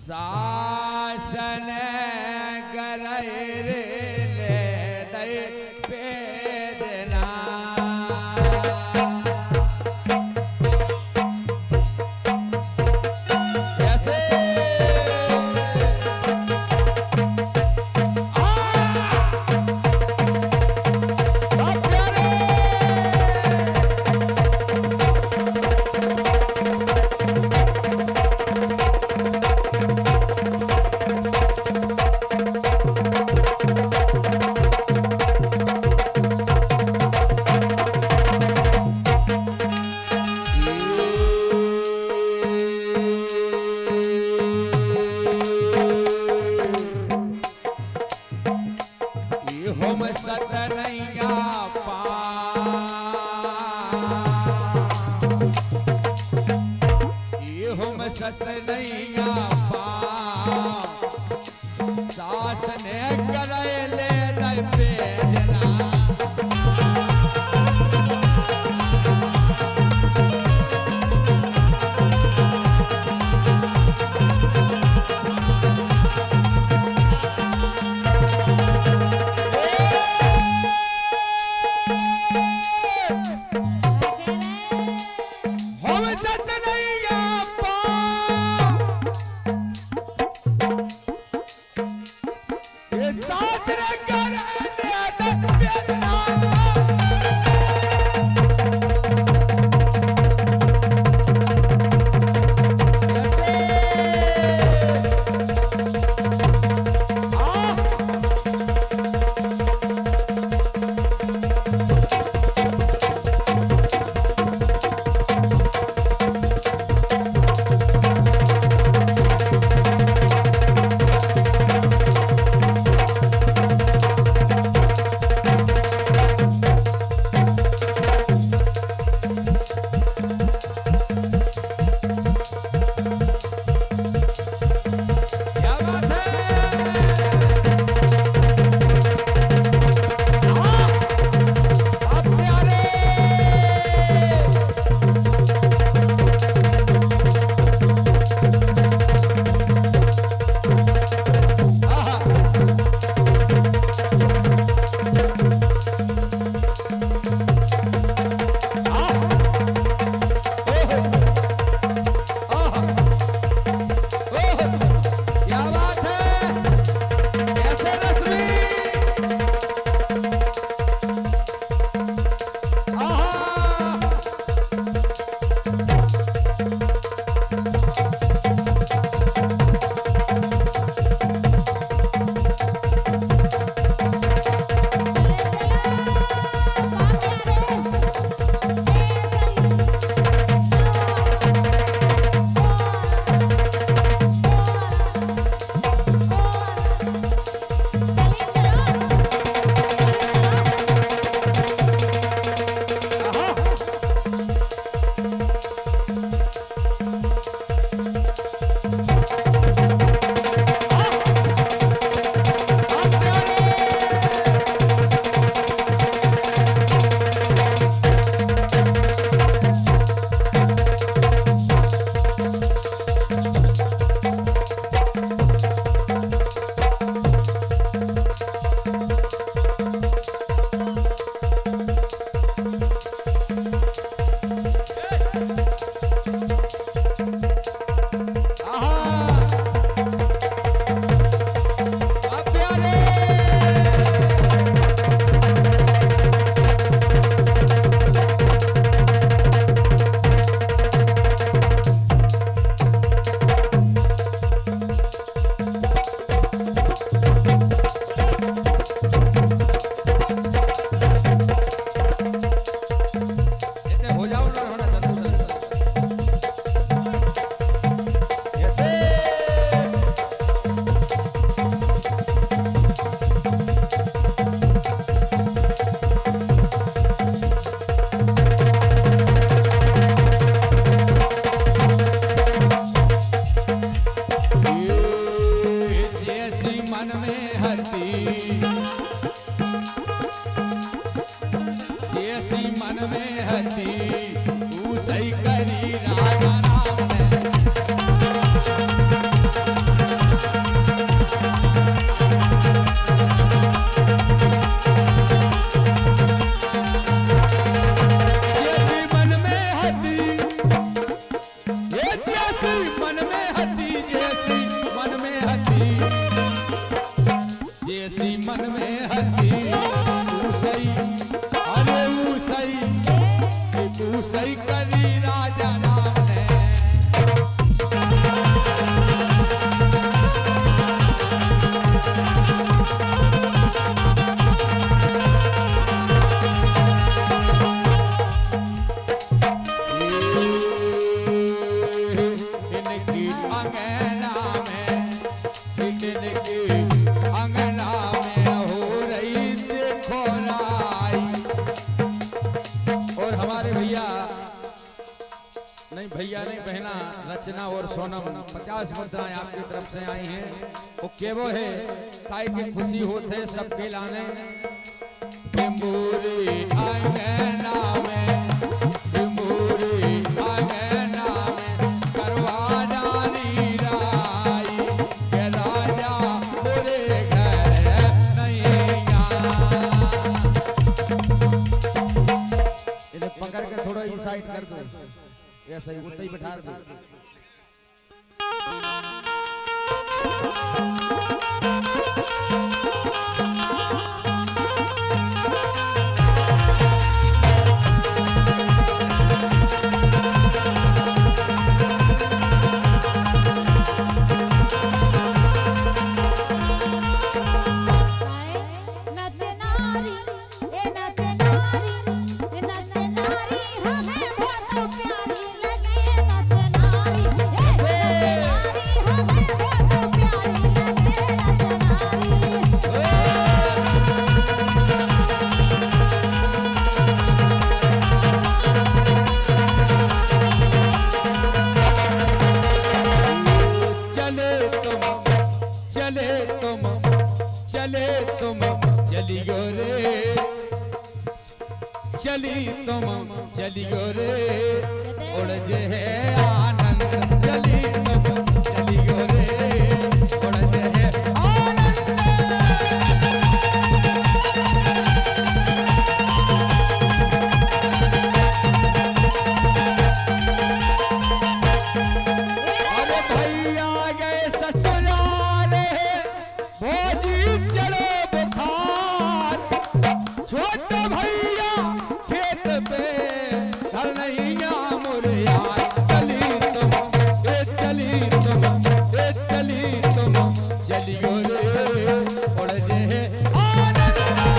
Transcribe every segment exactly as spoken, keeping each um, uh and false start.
सासन करे रे ले दई वेदना कैसे हम सतनैया पा हम सतनैया पा सास ने करे ले दई वेदना सही करी राजा राम ने अंगना में, इनकी अंगना में हो रही देखो राई। और हमारे भैया नहीं भैया नहीं बहना रचना और सोनम पचास मुद्राएं आपकी तरफ से आई हैं। वो केवो है काई की खुशी होते सबके लाने। बिंबूरी अंगना में, बिंबूरी अंगना में करवा डाली राई, के राजा पूरे घर नहीं आया। इन्हें पकड़ के थोड़ा ही साइड कर दो, ऐसा ही उतना ही बैठा दो। चले तुम चलियो रे, चली तुम चलियो रे, उड़ जे है आनंद। चली तुम चलियो रे, उड़ जे है आनंद। अरे भैया गए ससुराल, भौजी चलो बुखार, छोटा भैया खेत पे घर नहीं मुरिया। चली तुम ए चली तुम ए चली तुम चलियो रे, उड़ जे है आनंद।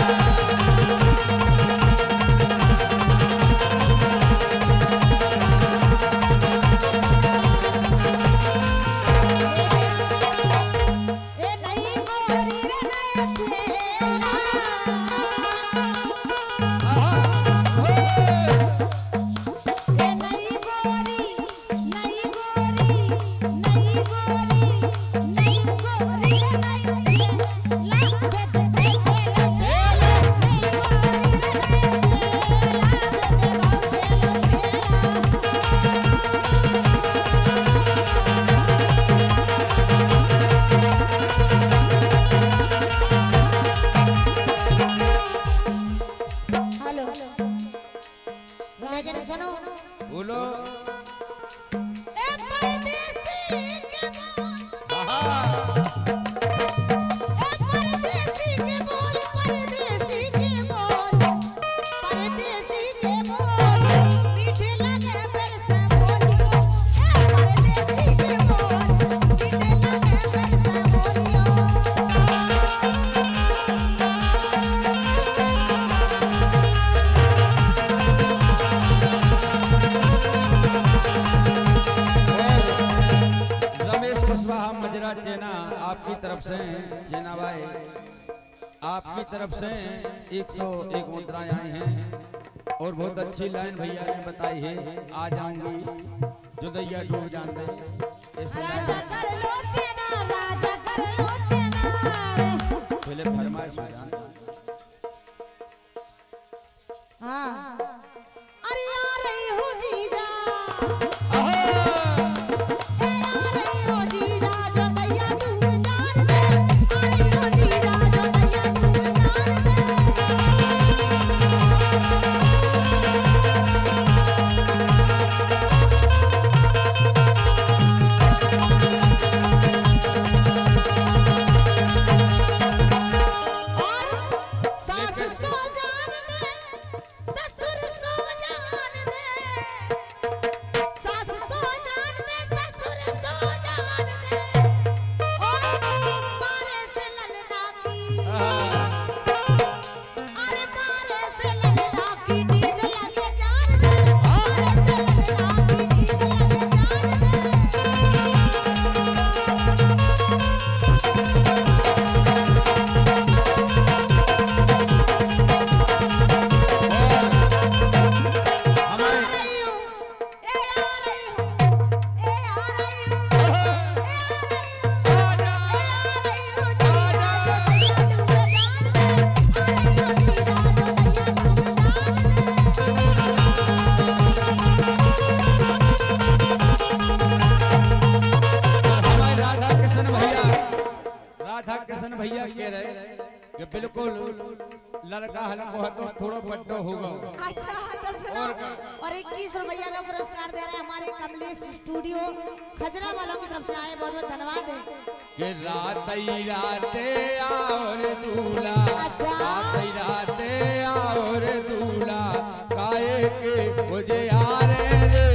बोलो ए परदेसी के बोल, ए परदेसी के बोल, परदेसी के बोल, परदेसी के बोल, मीठे लगे फिर से बोलियो। ए परदेसी के बोल, मीठे लगे फिर से बोलियो। मजरा चेना आपकी तरफ से, चेना भाई आपकी तरफ से एक सौ एक मुद्राएं आई हैं। और बहुत अच्छी लाइन भैया ने बताई है, आ जाऊंगी जो दैया डूब जानते। राजा कर लो चेना, राजा कर लो चेना। पहले फरमाइश हो जाना। हाँ अरे आ रही हो जीजा, सास सो बिल्कुल लड़का हल्को है तो थोड़ा बड्डो होगा। अच्छा तो सुनो और और इक्कीस रुपया का पुरस्कार दे रहे हैं हमारे कमलेश स्टूडियो खजरा वालों की तरफ से आए, बहुत बहुत धन्यवाद है। कि रात ही राते और दूल्हा, अच्छा। रात ही राते और दूल्हा काहे के मुझे यारे रे।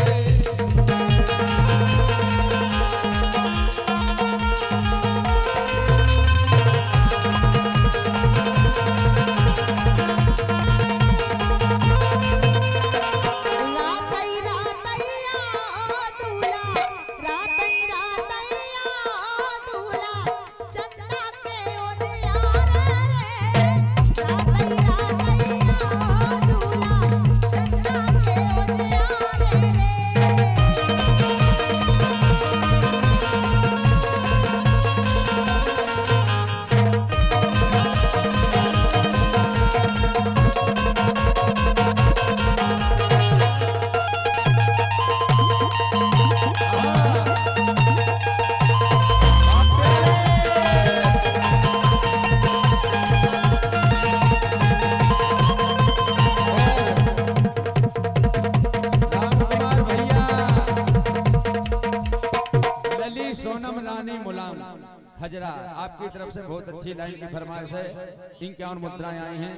हजरा आपकी तरफ से बहुत अच्छी लाइन की फरमाइश है। इक्यावन मुद्राएं आई हैं।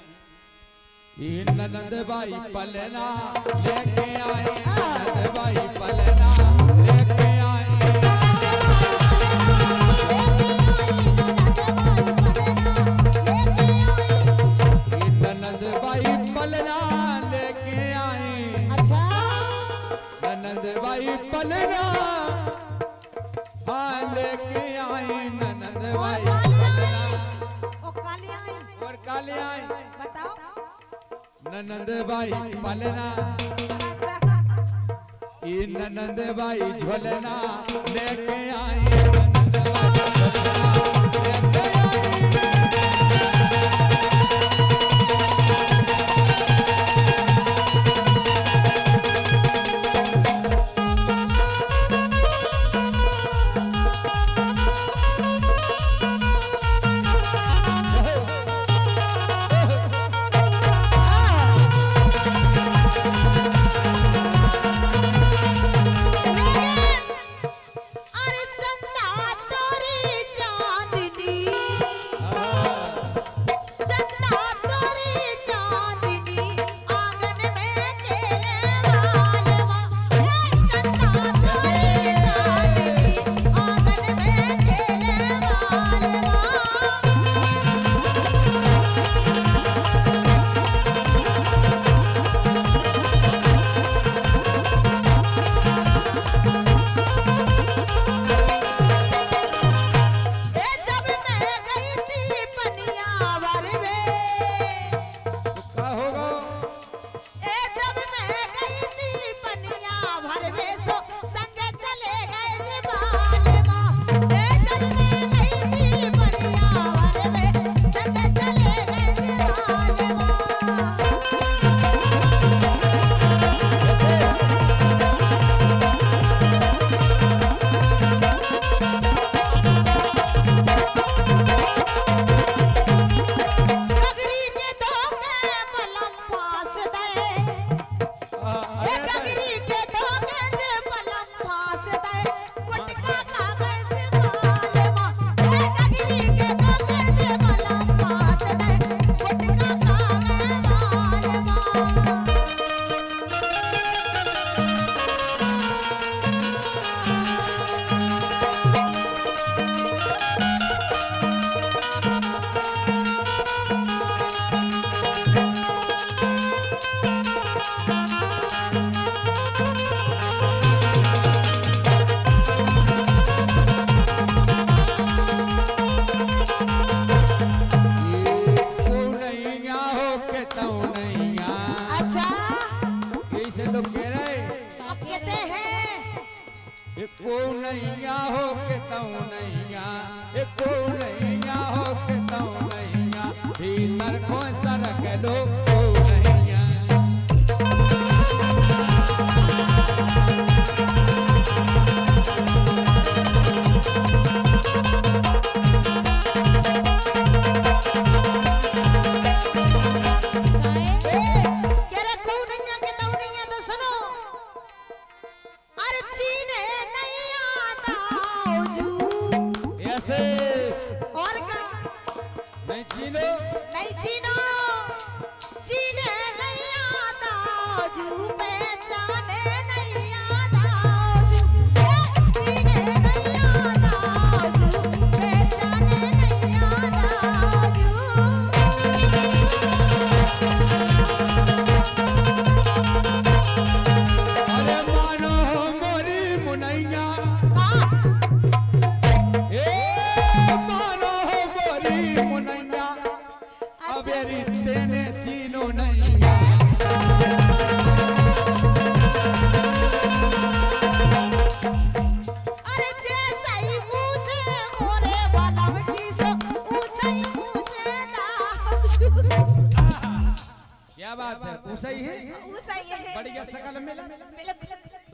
ननद भाई पलना लेके आए, ननद भाई पलना लेके आए, ननद भाई पलना लेके आए। अच्छा ननद भाई पलना हाँ लेके आए, ननद भाई पलना और कालियां आई और कालियां आई। बताओ ननद भाई पलना ये ननद भाई झोलना लेके आए, ननद भाई झोलना लेके आए। एको नैया हो के तऊ नैया, एको नैया हो के तऊ नैया, भीतर को सरक लो ओ नैया।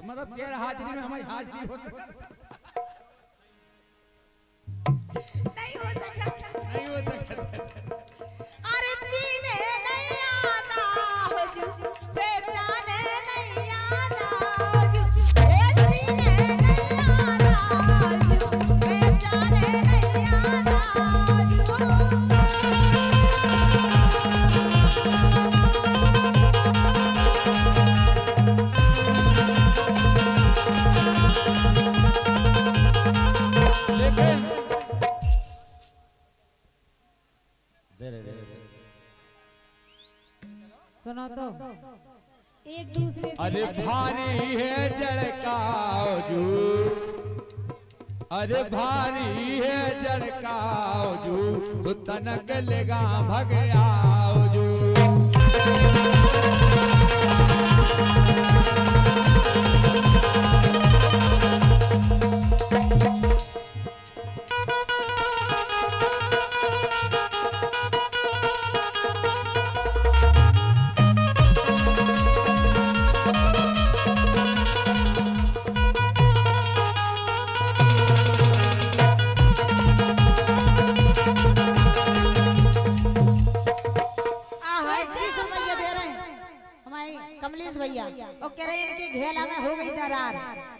मतलब गैर हाजिरी में हमारी हाजिरी हो सके नहीं हो सका नहीं हो सके। अरे जीने नहीं आता हुजू पहचाने नहीं आता हुजू ए जीने नहीं आता हुजू पहचाने नहीं आता हुजू लेकिन दे दे दे सुनो तो एक दूसरे से अरे भारी है जड़काओ जू, अरे भारी है जड़काओ जू, तो तनक लेगा भग आओ जू। कमलेश भैया और कह रहे हैं इनके घेला में हो गई दरार।